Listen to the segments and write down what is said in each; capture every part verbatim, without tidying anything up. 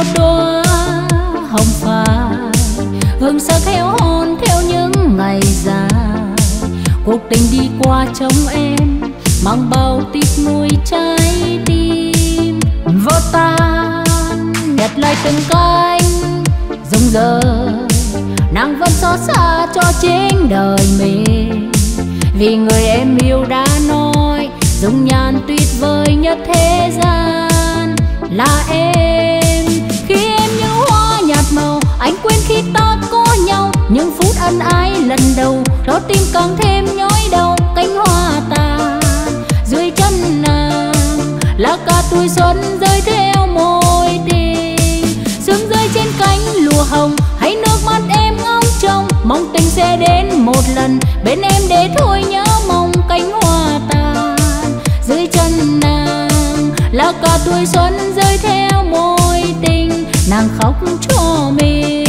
một đóa hồng phai, hương sắc héo hon theo những ngày dài. Cuộc tình đi qua trong em mang bao tiếc nuối trái tim. Vô tan nhặt lại từng cánh rụng rời, nàng vẫn xót xa cho chính đời mình. Vì người em yêu đã nói dung nhan tuyệt vời nhất thế gian là em. Khi em như hoa nhạt màu, anh quên khi ta có nhau. Những phút ân ái lần đầu, đó tim càng thêm nhói đau. Cánh hoa tàn dưới chân nàng là cả tuổi xuân rơi theo môi tình. Sương rơi trên cánh lụa hồng, hay nước mắt em ngóng trông. Mong tình sẽ đến một lần bên em để thôi nhớ mong. Cánh hoa tàn dưới chân nàng là cả tuổi xuân rơi theo môi tình. Nàng khóc cho mình.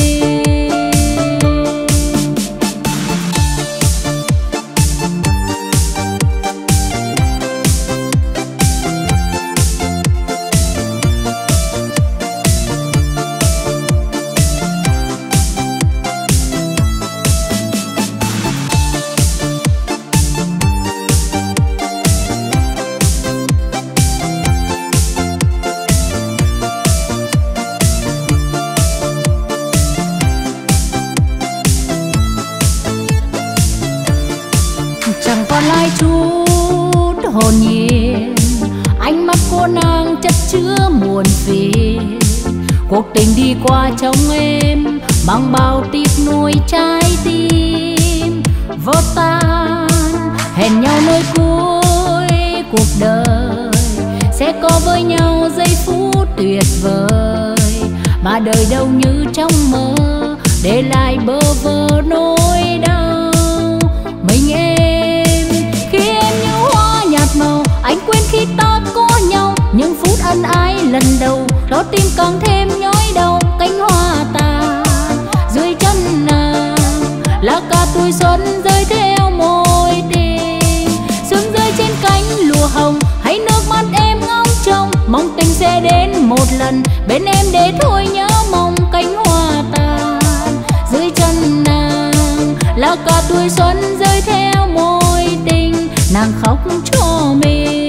Chẳng còn lại chút hồn nhiên, ánh mắt của nàng chất chứa muôn phiền. Cuộc tình đi qua trong em mang bao tiếc nuối trái tim. Vô tan hẹn nhau nơi cuối cuộc đời, sẽ có với nhau giây phút tuyệt vời. Mà đời đâu như trong mơ, để lại bơ vơ nỗi đau. Mình em khi em như hoa nhạt màu, anh quên khi ta có nhau. Những phút ân ái lần đầu, đó tim càng thêm nhói đau. Cánh hoa tàn dưới chân nàng là cả tuổi xuân rơi theo môi tình. Sương rơi trên cánh lụa hồng, hay nước mắt em ngóng trông. Mong tình sẽ đến một lần bên em để thôi nhớ mong. Cánh hoa tàn dưới chân nàng là cả tuổi xuân rơi theo môi tình. Nàng khóc cho mình.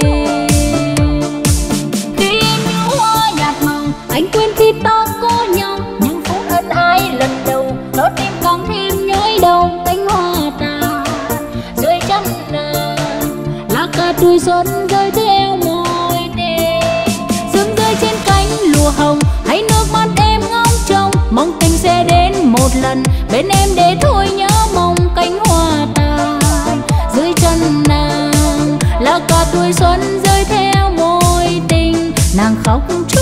Khi em như hoa nhạt màu, anh quên khi ta có nhau. Những phút ân ái lần đầu, đó tim càng thêm nhói đau. Cánh hoa tàn dưới chân nàng là cả tuổi xuân rơi theo môi tình. Sương rơi trên cánh lụa hồng, hay nước mắt em ngóng trông. Mong tình sẽ đến một lần bên em để thôi nhớ mong. Cánh hoa tàn dưới chân nàng là cả tuổi xuân rơi theo môi tình. Nàng khóc cho